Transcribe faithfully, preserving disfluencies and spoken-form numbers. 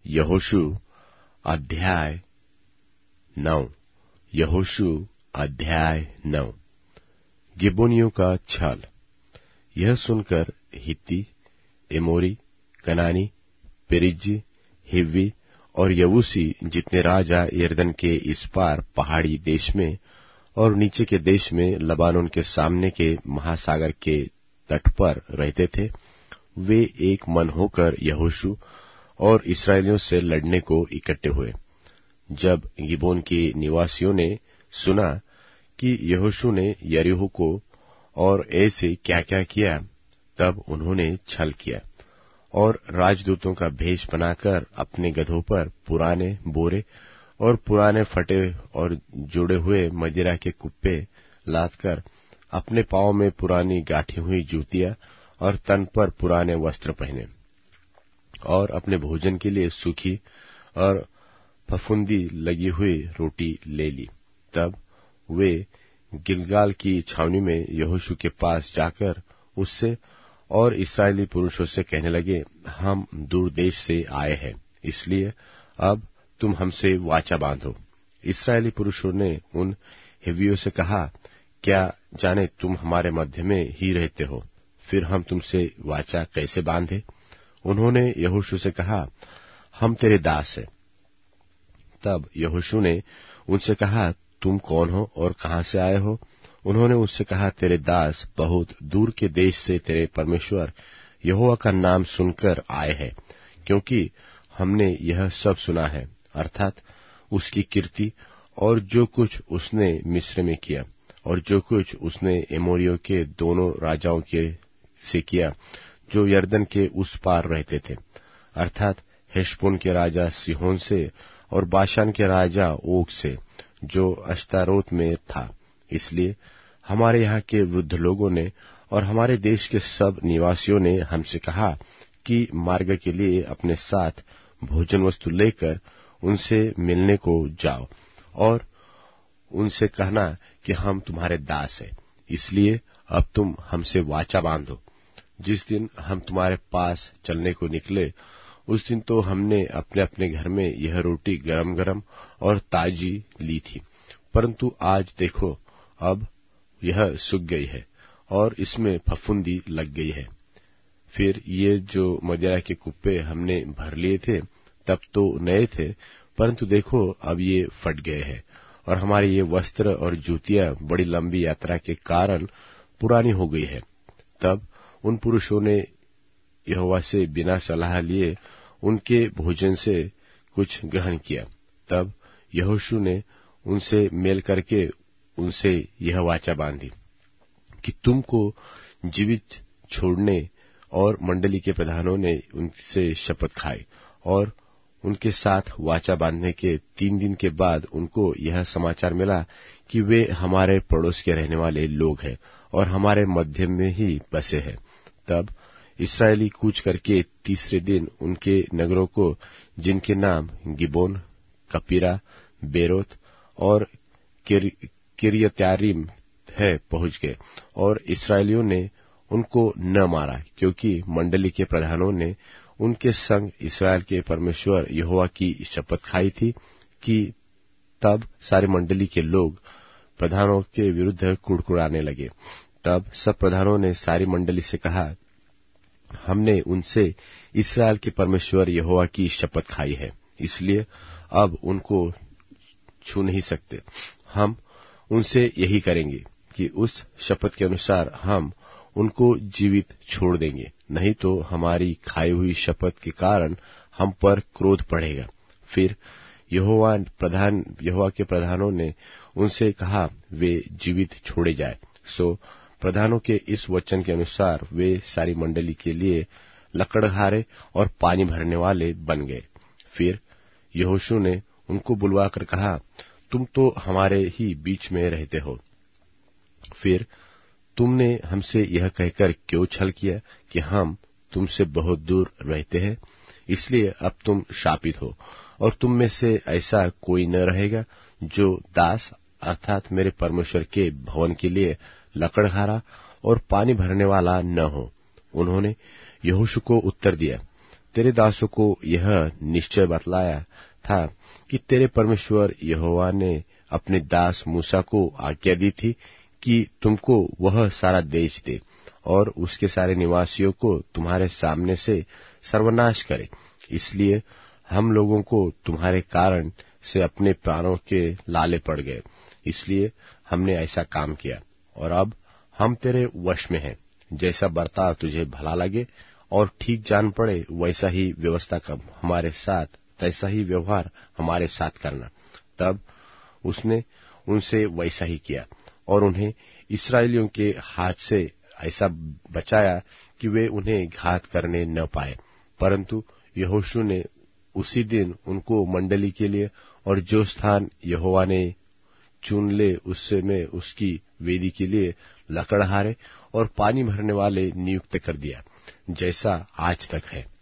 यहोशू अध्याय नौ। यहोशू अध्याय नौ। गिबोनियों का छल। यह सुनकर हित्ती, एमोरी, कनानी, पेरिज्जी, हिव्वी और यबूसी जितने राजा यरदन के इस पार पहाड़ी देश में और नीचे के देश में लबानोन के सामने के महासागर के तट पर रहते थे, वे एक मन होकर यहोशू और इस्राएलियों से लड़ने को इकट्ठे हुए। जब गिबोन के निवासियों ने सुना कि यहोशू ने यरीहो को और ऐसे क्या क्या किया, तब उन्होंने छल किया और राजदूतों का भेष बनाकर अपने गधों पर पुराने बोरे और पुराने फटे और जोड़े हुए मदिरा के कुप्पे लादकर अपने पांव में पुरानी गाठी हुई जूतियां और तन पर पुराने वस्त्र पहने और अपने भोजन के लिए सूखी और फफूंदी लगी हुई रोटी ले ली। तब वे गिलगाल की छावनी में यहोशू के पास जाकर उससे और इस्राएली पुरुषों से कहने लगे, हम दूर देश से आए हैं, इसलिए अब तुम हमसे वाचा बांधो। इस्राएली पुरुषों ने उन हिव्वियों से कहा, क्या जाने तुम हमारे मध्य में ही रहते हो, फिर हम तुमसे वाचा कैसे बांधे? उन्होंने यहोशू से कहा, हम तेरे दास हैं। तब यहोशू ने उनसे कहा, तुम कौन हो और कहां से आए हो? उन्होंने उससे कहा, तेरे दास बहुत दूर के देश से तेरे परमेश्वर यहोवा का नाम सुनकर आए हैं, क्योंकि हमने यह सब सुना है, अर्थात उसकी कीर्ति और जो कुछ उसने मिस्र में किया और जो कुछ उसने एमोरियों के दोनों राजाओं के से किया जो यरदन के उस पार रहते थे, अर्थात हेशबोन के राजा सिहोन से और बाशान के राजा ओग से जो अश्तारोत में था। इसलिए हमारे यहाँ के वृद्ध लोगों ने और हमारे देश के सब निवासियों ने हमसे कहा कि मार्ग के लिए अपने साथ भोजन वस्तु लेकर उनसे मिलने को जाओ और उनसे कहना कि हम तुम्हारे दास हैं, इसलिए अब तुम हमसे वाचा बांधो। जिस दिन हम तुम्हारे पास चलने को निकले, उस दिन तो हमने अपने अपने घर में यह रोटी गरम गरम और ताजी ली थी, परंतु आज देखो, अब यह सूख गई है और इसमें फफूंदी लग गई है। फिर ये जो मदिरा के कुप्पे हमने भर लिए थे, तब तो नए थे, परंतु देखो अब ये फट गए हैं और हमारे ये वस्त्र और जूतियां बड़ी लंबी यात्रा के कारण पुरानी हो गई है। तब उन पुरुषों ने यहोवा से बिना सलाह लिए उनके भोजन से कुछ ग्रहण किया। तब यहोशू ने उनसे मेल करके उनसे यह वाचा बांधी कि तुमको जीवित छोड़ने, और मंडली के प्रधानों ने उनसे शपथ खाई और उनके साथ वाचा बांधने के तीन दिन के बाद उनको यह समाचार मिला कि वे हमारे पड़ोस के रहने वाले लोग हैं और हमारे मध्य में ही बसे हैं। तब इस्राएली कूच करके तीसरे दिन उनके नगरों को, जिनके नाम गिबोन, कपीरा, बेरोत और किर्यत्यारीम है, पहुंच गए और इस्राएलियों ने उनको न मारा, क्योंकि मंडली के प्रधानों ने उनके संग इस्राएल के परमेश्वर यहोवा की शपथ खाई थी कि तब सारी मंडली के लोग प्रधानों के विरुद्ध कुड़कुड़ाने लगे। तब सब प्रधानों ने सारी मंडली से कहा, हमने उनसे इस्राएल के परमेश्वर यहोवा की शपथ खाई है, इसलिए अब उनको छू नहीं सकते। हम उनसे यही करेंगे कि उस शपथ के अनुसार हम उनको जीवित छोड़ देंगे, नहीं तो हमारी खाई हुई शपथ के कारण हम पर क्रोध पड़ेगा। फिर यहोवा प्रधान यहोवा के प्रधानों ने उनसे कहा, वे जीवित छोड़े जाए। सो प्रधानों के इस वचन के अनुसार वे सारी मंडली के लिए लकड़हारे और पानी भरने वाले बन गए। फिर यहोशू ने उनको बुलवाकर कहा, तुम तो हमारे ही बीच में रहते हो, फिर तुमने हमसे यह कहकर क्यों छल किया कि हम तुमसे बहुत दूर रहते हैं? इसलिए अब तुम शापित हो और तुम में से ऐसा कोई न रहेगा जो दास अर्थात मेरे परमेश्वर के भवन के लिए लकड़हारा और पानी भरने वाला न हो। उन्होंने यहोशू को उत्तर दिया, तेरे दासों को यह निश्चय बतलाया था कि तेरे परमेश्वर यहोवा ने अपने दास मूसा को आज्ञा दी थी कि तुमको वह सारा देश दे और उसके सारे निवासियों को तुम्हारे सामने से सर्वनाश करे। इसलिए हम लोगों को तुम्हारे कारण से अपने प्राणों के लाले पड़ गए, इसलिए हमने ऐसा काम किया। और अब हम तेरे वश में हैं, जैसा बर्ताव तुझे भला लगे और ठीक जान पड़े वैसा ही व्यवस्था कर हमारे साथ, तैसा ही व्यवहार हमारे साथ करना। तब उसने उनसे वैसा ही किया और उन्हें इस्राएलियों के हाथ से ऐसा बचाया कि वे उन्हें घात करने न पाए। परंतु यहोशू ने उसी दिन उनको मंडली के लिए और जो स्थान यहोवा ने चुन ले उससे में उसकी वेदी के लिए लकड़हारे और पानी भरने वाले नियुक्त कर दिया, जैसा आज तक है।